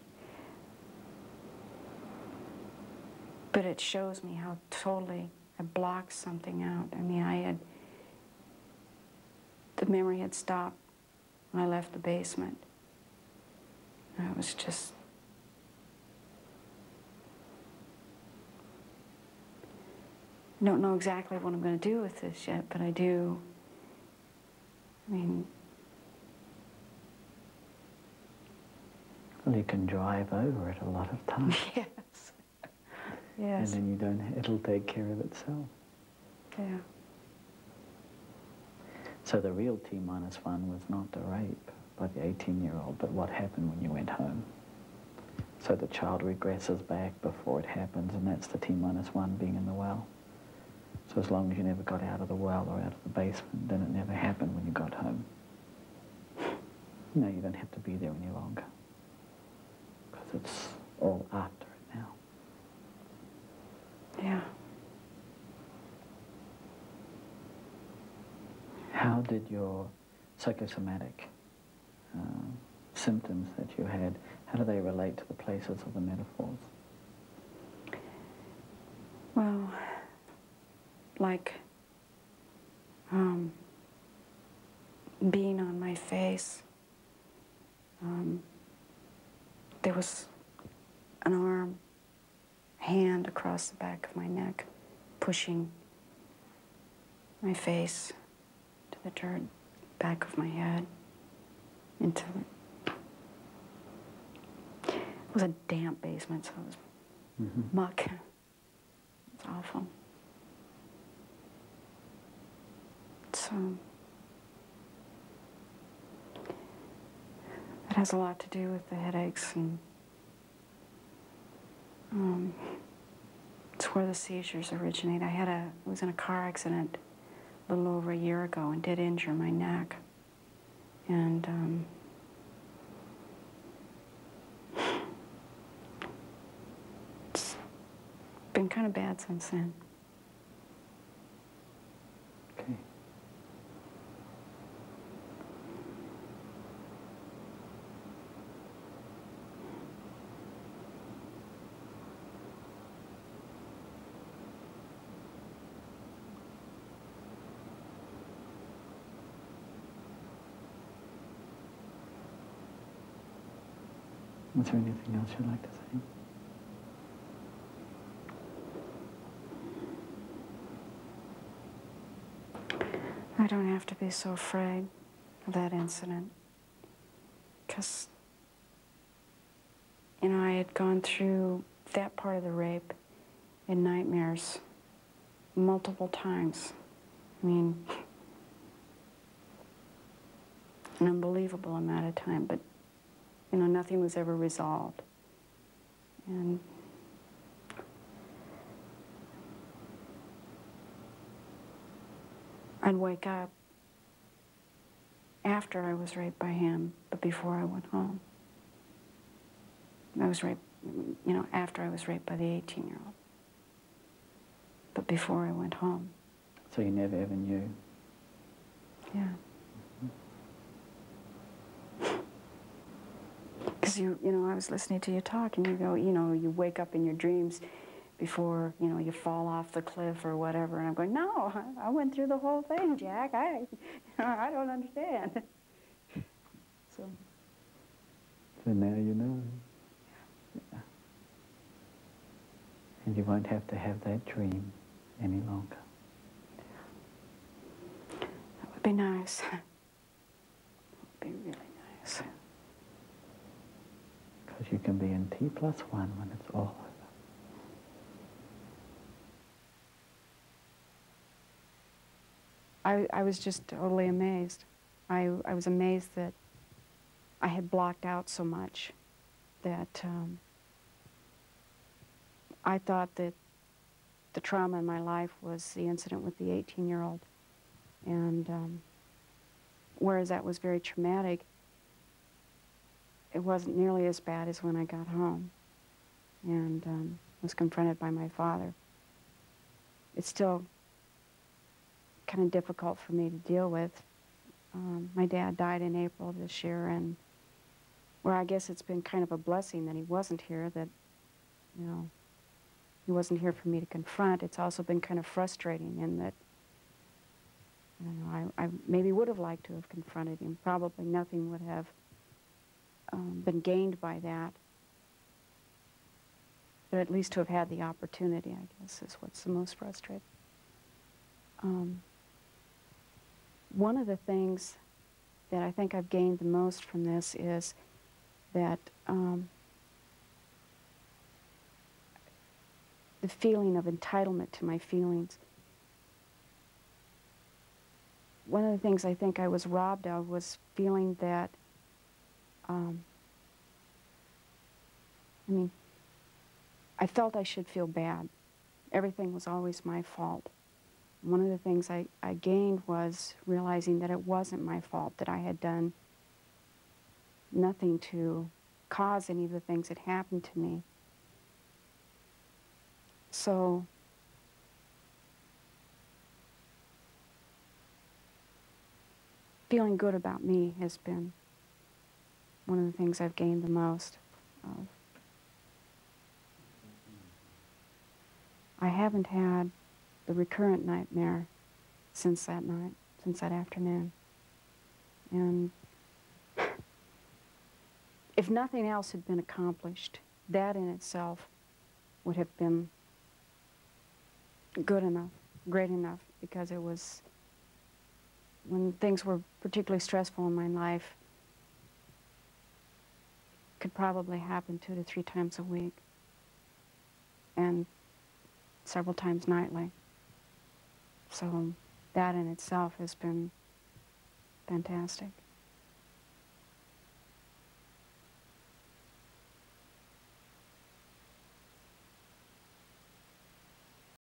But it shows me how totally I blocked something out. I mean, I had, the memory had stopped when I left the basement. And it was just, I don't know exactly what I'm going to do with this yet, but I do, I mean. Well, you can drive over it a lot of times. Yes. Yes. And then you don't, it'll take care of itself. Yeah. So the real T minus one was not the rape by the eighteen-year-old, but what happened when you went home. So the child regresses back before it happens, and that's the T minus one being in the well. So as long as you never got out of the well or out of the basement, then it never happened when you got home. No, you don't have to be there any longer, because it's all after it now. Yeah. How did your psychosomatic uh, symptoms that you had, how do they relate to the places of the metaphors? Well, like um, being on my face, um, there was an arm, hand across the back of my neck, pushing my face to the dirt back of my head into it. It was a damp basement, so it was mm-hmm. muck. It's awful. So it has a lot to do with the headaches, and um, it's where the seizures originate. I had a, I was in a car accident a little over a year ago and did injure my neck. And um, it's been kind of bad since then. Okay. Was there anything else you'd like to say? I don't have to be so afraid of that incident, because, you know, I had gone through that part of the rape in nightmares multiple times. I mean, an unbelievable amount of time, but, you know, nothing was ever resolved. And I'd wake up after I was raped by him, but before I went home. I was raped, you know, after I was raped by the eighteen-year-old, but before I went home. So you never ever knew? Yeah. Because you, you know, I was listening to you talk, and you go, you know, you wake up in your dreams before, you know, you fall off the cliff or whatever, and I'm going, no, I went through the whole thing, Jack. I, you know, I don't understand. So. So now you know. Yeah. And you won't have to have that dream any longer. That would be nice. That would be really nice. Because you can be in T plus one when it's all over. I, I was just totally amazed. I, I was amazed that I had blocked out so much that um, I thought that the trauma in my life was the incident with the eighteen-year-old. And um, whereas that was very traumatic, it wasn't nearly as bad as when I got home and um, was confronted by my father. It's still kind of difficult for me to deal with. Um, my dad died in April of this year, and where I guess it's been kind of a blessing that he wasn't here, that, you know, he wasn't here for me to confront. It's also been kind of frustrating in that, I don't know, I, I maybe would have liked to have confronted him. Probably nothing would have um, been gained by that, but at least to have had the opportunity, I guess, is what's the most frustrating. Um, one of the things that I think I've gained the most from this is that um, the feeling of entitlement to my feelings. One of the things I think I was robbed of was feeling that, um, I mean, I felt I should feel bad. Everything was always my fault. One of the things I, I gained was realizing that it wasn't my fault, that I had done nothing to cause any of the things that happened to me. So feeling good about me has been one of the things I've gained the most of. I haven't had the recurrent nightmare since that night, since that afternoon. And if nothing else had been accomplished, that in itself would have been good enough, great enough, because it was, when things were particularly stressful in my life, could probably happen two to three times a week, and several times nightly. So that in itself has been fantastic.